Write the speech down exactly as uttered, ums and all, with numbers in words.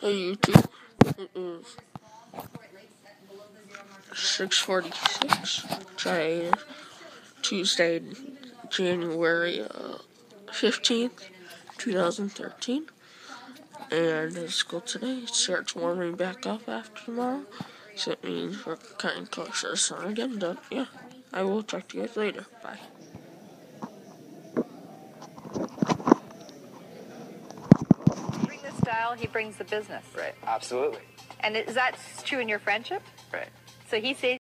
Hey YouTube, it is six forty-six, today is Tuesday, January uh, fifteenth, twenty thirteen, and at school today it starts warming back up after tomorrow, so it means we're cutting close to the sun again, but yeah, I will talk to you guys later, bye. You bring the style, he brings the business. Right, absolutely. And is that true in your friendship? Right. So he says